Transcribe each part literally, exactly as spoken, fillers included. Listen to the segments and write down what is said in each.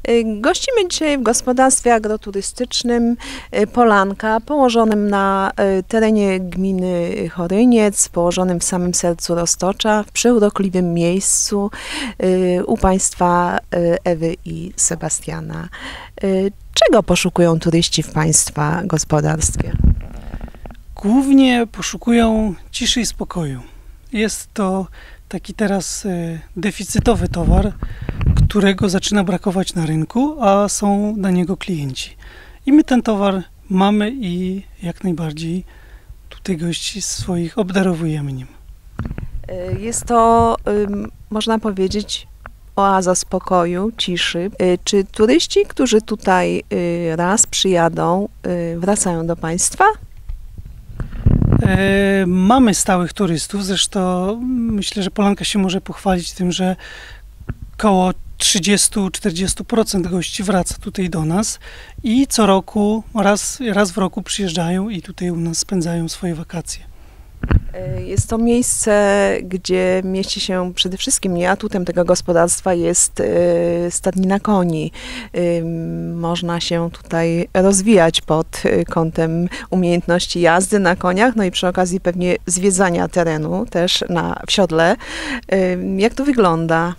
Gościmy dzisiaj w gospodarstwie agroturystycznym Polanka, położonym na terenie gminy Choryniec, położonym w samym sercu Roztocza, w przeurokliwym miejscu u państwa Ewy i Sebastiana. Czego poszukują turyści w państwa gospodarstwie? Głównie poszukują ciszy i spokoju. Jest to taki teraz deficytowy towar, którego zaczyna brakować na rynku, a są na niego klienci. I my ten towar mamy i jak najbardziej tutaj gości swoich obdarowujemy nim. Jest to, można powiedzieć, oaza spokoju, ciszy. Czy turyści, którzy tutaj raz przyjadą, wracają do państwa? E, mamy stałych turystów, zresztą myślę, że Polanka się może pochwalić tym, że około trzydzieści do czterdziestu procent gości wraca tutaj do nas i co roku, raz, raz w roku przyjeżdżają i tutaj u nas spędzają swoje wakacje. Jest to miejsce, gdzie mieści się przede wszystkim nie atutem tego gospodarstwa jest stadnina koni. Można się tutaj rozwijać pod kątem umiejętności jazdy na koniach, no i przy okazji pewnie zwiedzania terenu też na w siodle. Jak to wygląda?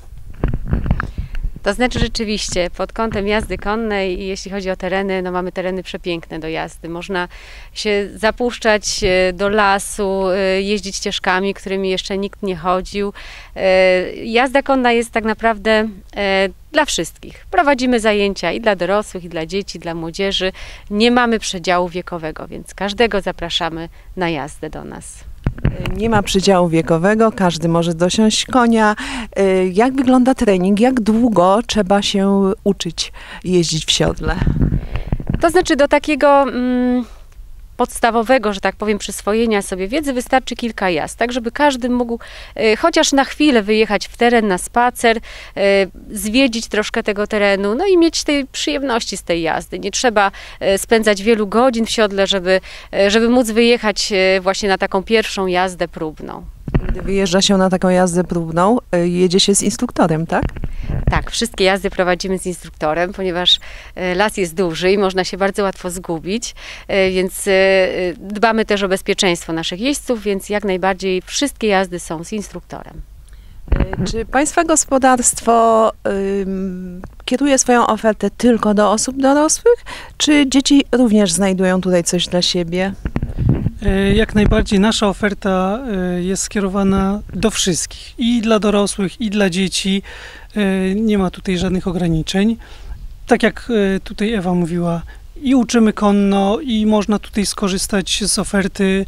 To znaczy rzeczywiście pod kątem jazdy konnej i jeśli chodzi o tereny, no mamy tereny przepiękne do jazdy. Można się zapuszczać do lasu, jeździć ścieżkami, którymi jeszcze nikt nie chodził. Jazda konna jest tak naprawdę dla wszystkich. Prowadzimy zajęcia i dla dorosłych, i dla dzieci, i dla młodzieży. Nie mamy przedziału wiekowego, więc każdego zapraszamy na jazdę do nas. Nie ma przedziału wiekowego, każdy może dosiąść konia. Jak wygląda trening? Jak długo trzeba się uczyć jeździć w siodle? To znaczy do takiego mm, podstawowego, że tak powiem, przyswojenia sobie wiedzy wystarczy kilka jazd, tak żeby każdy mógł y, chociaż na chwilę wyjechać w teren na spacer, y, zwiedzić troszkę tego terenu, no i mieć tej przyjemności z tej jazdy. Nie trzeba y, spędzać wielu godzin w siodle, żeby, y, żeby móc wyjechać y, właśnie na taką pierwszą jazdę próbną. Gdy wyjeżdża się na taką jazdę próbną, jedzie się z instruktorem, tak? Tak, wszystkie jazdy prowadzimy z instruktorem, ponieważ las jest duży i można się bardzo łatwo zgubić, więc dbamy też o bezpieczeństwo naszych jeźdźców, więc jak najbardziej wszystkie jazdy są z instruktorem. Czy państwa gospodarstwo ym, kieruje swoją ofertę tylko do osób dorosłych, czy dzieci również znajdują tutaj coś dla siebie? Jak najbardziej nasza oferta jest skierowana do wszystkich, i dla dorosłych, i dla dzieci. Nie ma tutaj żadnych ograniczeń. Tak jak tutaj Ewa mówiła, i uczymy konno, i można tutaj skorzystać z oferty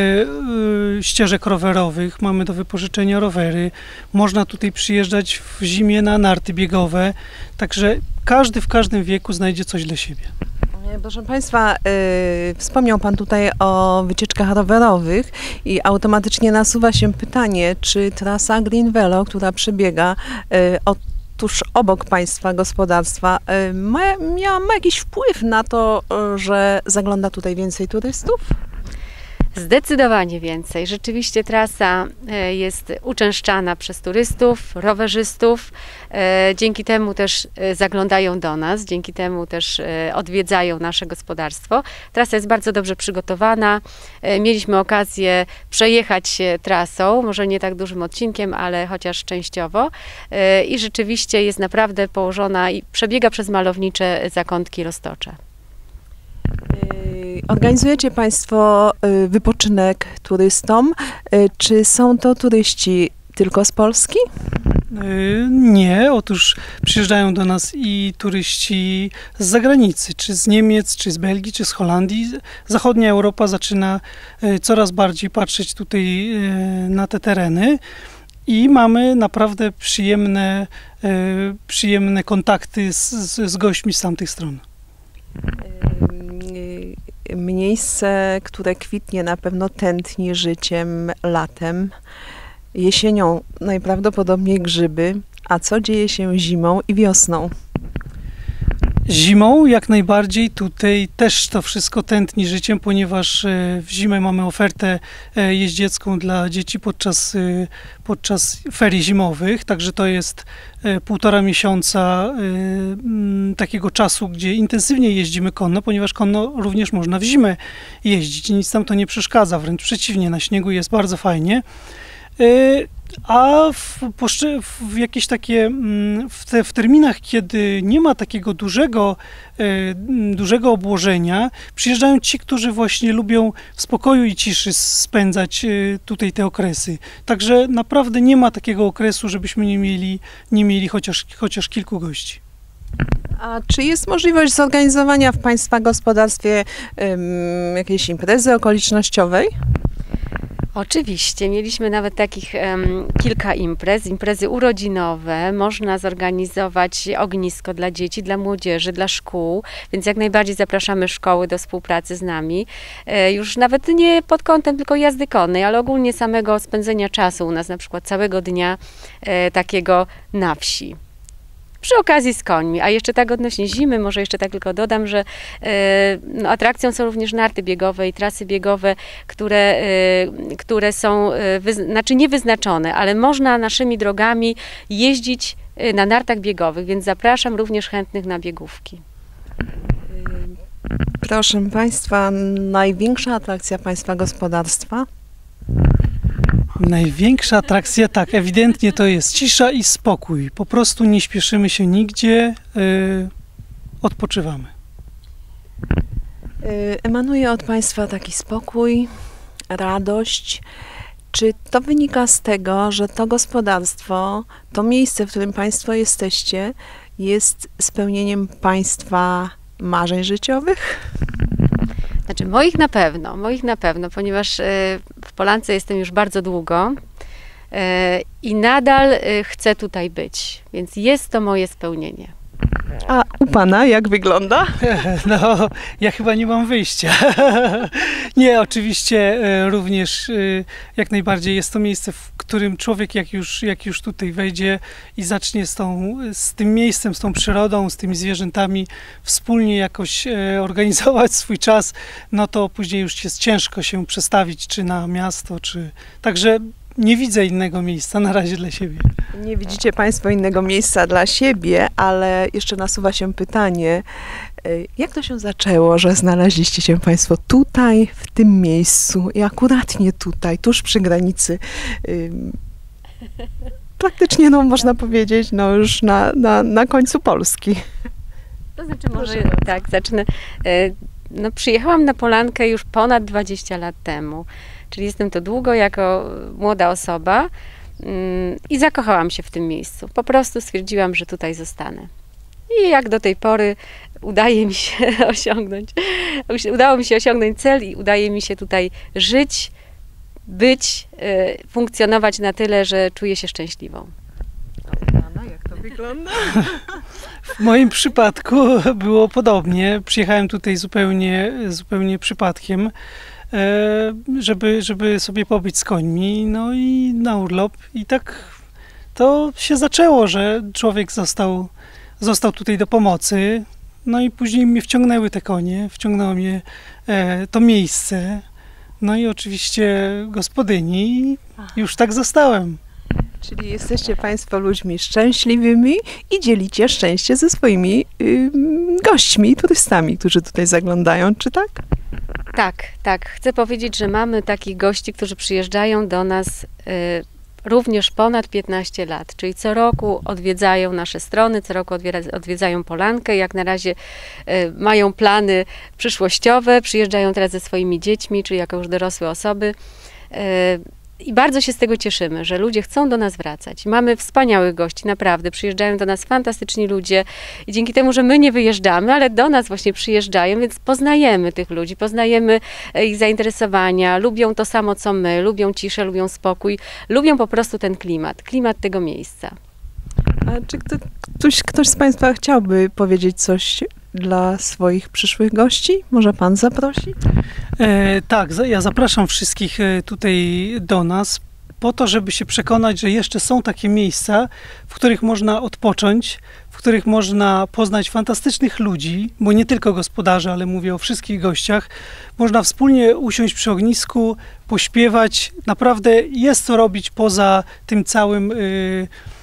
ścieżek rowerowych. Mamy do wypożyczenia rowery. Można tutaj przyjeżdżać w zimie na narty biegowe. Także każdy w każdym wieku znajdzie coś dla siebie. Proszę Państwa, y, wspomniał Pan tutaj o wycieczkach rowerowych i automatycznie nasuwa się pytanie, czy trasa Green Velo, która przebiega y, od tuż obok państwa gospodarstwa, y, ma, miała ma jakiś wpływ na to, y, że zagląda tutaj więcej turystów? Zdecydowanie więcej. Rzeczywiście trasa jest uczęszczana przez turystów, rowerzystów. Dzięki temu też zaglądają do nas, dzięki temu też odwiedzają nasze gospodarstwo. Trasa jest bardzo dobrze przygotowana. Mieliśmy okazję przejechać się trasą, może nie tak dużym odcinkiem, ale chociaż częściowo. I rzeczywiście jest naprawdę położona i przebiega przez malownicze zakątki Roztocza. Organizujecie Państwo wypoczynek turystom. Czy są to turyści tylko z Polski? Nie, otóż przyjeżdżają do nas i turyści z zagranicy, czy z Niemiec, czy z Belgii, czy z Holandii. Zachodnia Europa zaczyna coraz bardziej patrzeć tutaj na te tereny i mamy naprawdę przyjemne, przyjemne kontakty z, z gośćmi z tamtych stron. Miejsce, które kwitnie, na pewno tętni życiem latem, jesienią najprawdopodobniej grzyby, a co dzieje się zimą i wiosną? Zimą jak najbardziej tutaj też to wszystko tętni życiem, ponieważ w zimę mamy ofertę jeździecką dla dzieci podczas, podczas ferii zimowych, także to jest półtora miesiąca takiego czasu, gdzie intensywnie jeździmy konno, ponieważ konno również można w zimę jeździć. Nic tam to nie przeszkadza, wręcz przeciwnie, na śniegu jest bardzo fajnie. A w, w jakieś takie, w, te, w terminach, kiedy nie ma takiego dużego, dużego obłożenia, przyjeżdżają ci, którzy właśnie lubią w spokoju i ciszy spędzać tutaj te okresy. Także naprawdę nie ma takiego okresu, żebyśmy nie mieli, nie mieli chociaż, chociaż kilku gości. A czy jest możliwość zorganizowania w Państwa gospodarstwie um, jakiejś imprezy okolicznościowej? Oczywiście, mieliśmy nawet takich um, kilka imprez, imprezy urodzinowe, można zorganizować ognisko dla dzieci, dla młodzieży, dla szkół, więc jak najbardziej zapraszamy szkoły do współpracy z nami. E, już nawet nie pod kątem tylko jazdy konnej, ale ogólnie samego spędzenia czasu u nas, na przykład całego dnia e, takiego na wsi. Przy okazji z końmi, a jeszcze tak odnośnie zimy, może jeszcze tak tylko dodam, że e, no, atrakcją są również narty biegowe i trasy biegowe, które, e, które są, e, wyz- znaczy niewyznaczone, ale można naszymi drogami jeździć e, na nartach biegowych, więc zapraszam również chętnych na biegówki. Proszę Państwa, największa atrakcja Państwa gospodarstwa? Największa atrakcja, tak, ewidentnie to jest cisza i spokój. Po prostu nie śpieszymy się nigdzie, yy, odpoczywamy. Emanuje od Państwa taki spokój, radość. Czy to wynika z tego, że to gospodarstwo, to miejsce, w którym Państwo jesteście, jest spełnieniem Państwa marzeń życiowych? Znaczy moich na pewno, moich na pewno, ponieważ w Polance jestem już bardzo długo i nadal chcę tutaj być, więc jest to moje spełnienie. A u Pana jak wygląda? No, ja chyba nie mam wyjścia. Nie, oczywiście również jak najbardziej jest to miejsce, w którym człowiek jak już, jak już tutaj wejdzie i zacznie z, tą, z tym miejscem, z tą przyrodą, z tymi zwierzętami wspólnie jakoś organizować swój czas, no to później już jest ciężko się przestawić, czy na miasto, czy... Także nie widzę innego miejsca na razie dla siebie. Nie widzicie Państwo innego miejsca dla siebie, ale jeszcze nasuwa się pytanie, jak to się zaczęło, że znaleźliście się Państwo tutaj, w tym miejscu i akuratnie tutaj, tuż przy granicy, praktycznie, no można powiedzieć, no już na, na, na końcu Polski. To znaczy może, tak, zacznę. No, przyjechałam na Polankę już ponad dwadzieścia lat temu. Czyli jestem tu długo jako młoda osoba mm, i zakochałam się w tym miejscu. Po prostu stwierdziłam, że tutaj zostanę. I jak do tej pory udaje mi się osiągnąć, udało mi się osiągnąć cel i udaje mi się tutaj żyć, być, y, funkcjonować na tyle, że czuję się szczęśliwą. Anna, jak to wygląda? W moim przypadku było podobnie. Przyjechałem tutaj zupełnie, zupełnie przypadkiem, żeby, żeby sobie pobyć z końmi, no i na urlop. I tak to się zaczęło, że człowiek został, został tutaj do pomocy, no i później mnie wciągnęły te konie, wciągnęło mnie e, to miejsce, no i oczywiście gospodyni i już tak zostałem. Czyli jesteście Państwo ludźmi szczęśliwymi i dzielicie szczęście ze swoimi y, gośćmi, turystami, którzy tutaj zaglądają, czy tak? Tak, tak. Chcę powiedzieć, że mamy takich gości, którzy przyjeżdżają do nas y, również ponad piętnaście lat, czyli co roku odwiedzają nasze strony, co roku odwiedza, odwiedzają Polankę, jak na razie y, mają plany przyszłościowe, przyjeżdżają teraz ze swoimi dziećmi, czyli jako już dorosłe osoby. Y, I bardzo się z tego cieszymy, że ludzie chcą do nas wracać. Mamy wspaniałych gości, naprawdę. Przyjeżdżają do nas fantastyczni ludzie i dzięki temu, że my nie wyjeżdżamy, ale do nas właśnie przyjeżdżają, więc poznajemy tych ludzi, poznajemy ich zainteresowania, lubią to samo, co my, lubią ciszę, lubią spokój, lubią po prostu ten klimat, klimat tego miejsca. A czy ktoś, ktoś z Państwa chciałby powiedzieć coś dla swoich przyszłych gości? Może Pan zaprosi? E, tak, ja zapraszam wszystkich tutaj do nas po to, żeby się przekonać, że jeszcze są takie miejsca, w których można odpocząć, w których można poznać fantastycznych ludzi, bo nie tylko gospodarzy, ale mówię o wszystkich gościach. Można wspólnie usiąść przy ognisku, pośpiewać. Naprawdę jest co robić poza tym całym y,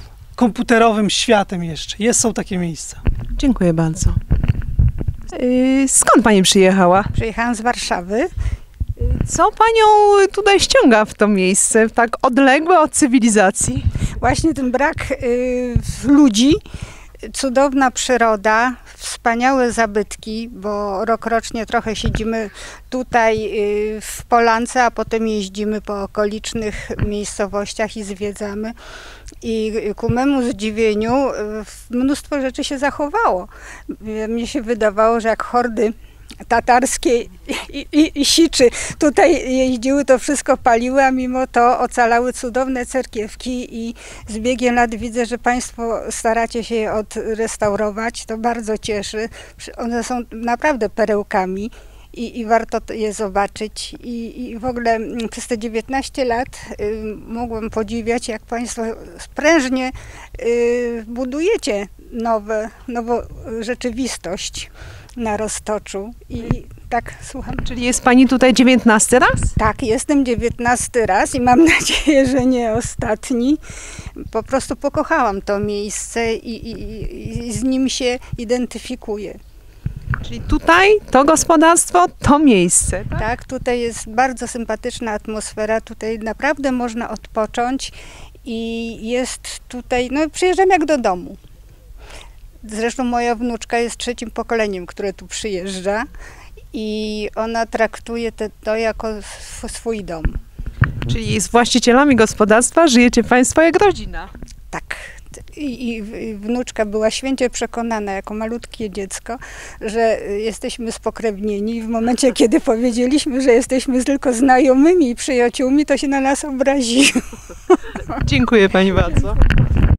komputerowym światem jeszcze. Jest, są takie miejsca. Dziękuję bardzo. Yy, skąd pani przyjechała? Przyjechałam z Warszawy. Co panią tutaj ściąga w to miejsce, tak odległe od cywilizacji? Właśnie ten brak y, ludzi, cudowna przyroda, wspaniałe zabytki, bo rokrocznie trochę siedzimy tutaj y, w Polance, a potem jeździmy po okolicznych miejscowościach i zwiedzamy. I ku memu zdziwieniu y, mnóstwo rzeczy się zachowało. Mnie się wydawało, że jak hordy tatarskie i, i, i siczy tutaj jeździły, to wszystko paliły, a mimo to ocalały cudowne cerkiewki i z biegiem lat widzę, że państwo staracie się je odrestaurować. To bardzo cieszy. One są naprawdę perełkami i, i warto je zobaczyć. I, I w ogóle przez te dziewiętnaście lat y, mogłem podziwiać, jak państwo sprężnie y, budujecie nowe, nową rzeczywistość na Roztoczu. I tak, słucham. Czyli jest pani tutaj dziewiętnasty raz? Tak, jestem dziewiętnasty raz i mam nadzieję, że nie ostatni. Po prostu pokochałam to miejsce i, i, i z nim się identyfikuję. Czyli tutaj to gospodarstwo, to miejsce, tak? Tak, tutaj jest bardzo sympatyczna atmosfera, tutaj naprawdę można odpocząć i jest tutaj, no przyjeżdżam jak do domu. Zresztą moja wnuczka jest trzecim pokoleniem, które tu przyjeżdża i ona traktuje te, to jako sw- swój dom. Czyli z właścicielami gospodarstwa żyjecie państwo jak rodzina. Tak. I, I wnuczka była święcie przekonana jako malutkie dziecko, że jesteśmy spokrewnieni. I w momencie, kiedy powiedzieliśmy, że jesteśmy tylko znajomymi i przyjaciółmi, to się na nas obraziła. Dziękuję pani bardzo.